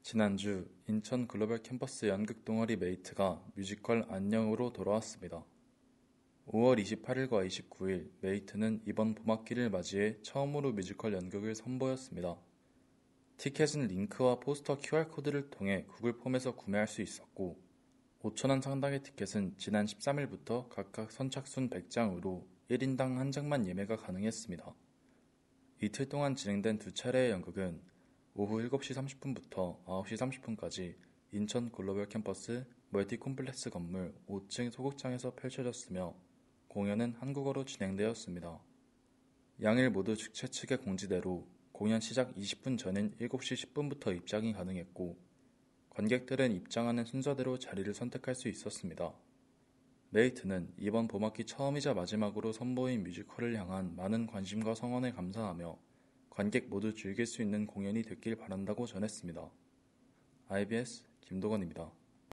지난주 인천 글로벌 캠퍼스 연극 동아리 메이트가 뮤지컬 안녕으로 돌아왔습니다. 5월 28일과 29일 메이트는 이번 봄학기를 맞이해 처음으로 뮤지컬 연극을 선보였습니다. 티켓은 링크와 포스터 QR코드를 통해 구글 폼에서 구매할 수 있었고 5,000원 상당의 티켓은 지난 13일부터 각각 선착순 100장으로 1인당 1장만 예매가 가능했습니다. 이틀 동안 진행된 두 차례의 연극은 오후 7시 30분부터 9시 30분까지 인천 글로벌 캠퍼스 멀티콤플렉스 건물 5층 소극장에서 펼쳐졌으며 공연은 한국어로 진행되었습니다. 양일 모두 주최 측의 공지대로 공연 시작 20분 전인 7시 10분부터 입장이 가능했고 관객들은 입장하는 순서대로 자리를 선택할 수 있었습니다. 메이트는 이번 봄학기 처음이자 마지막으로 선보인 뮤지컬을 향한 많은 관심과 성원에 감사하며 관객 모두 즐길 수 있는 공연이 됐길 바란다고 전했습니다. IBS 김도건입니다.